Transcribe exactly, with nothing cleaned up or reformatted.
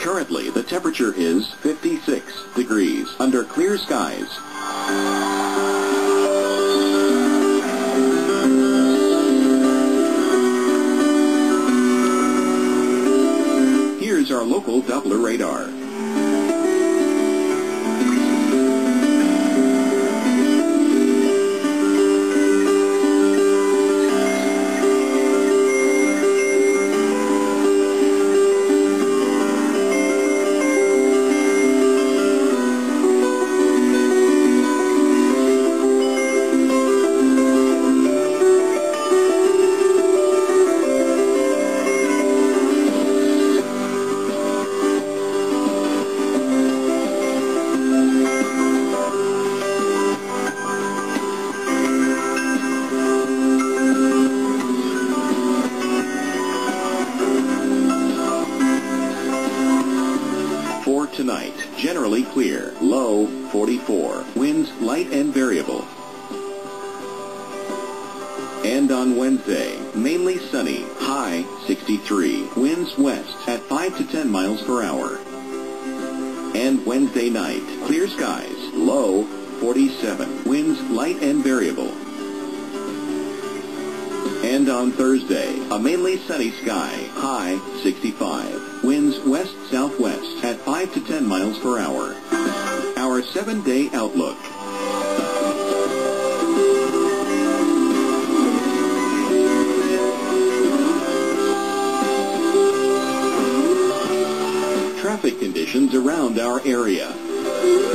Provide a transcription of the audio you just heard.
Currently, the temperature is fifty-six degrees under clear skies. Here's our local Doppler radar. For tonight, generally clear, low forty-four, winds light and variable. And on Wednesday, mainly sunny, high sixty-three, winds west at five to ten miles per hour. And Wednesday night, clear skies, low forty-seven, winds light and variable. And on Thursday, a mainly sunny sky, high sixty-five, winds west-southwest at five to ten miles per hour. Our seven-day outlook. Traffic conditions around our area.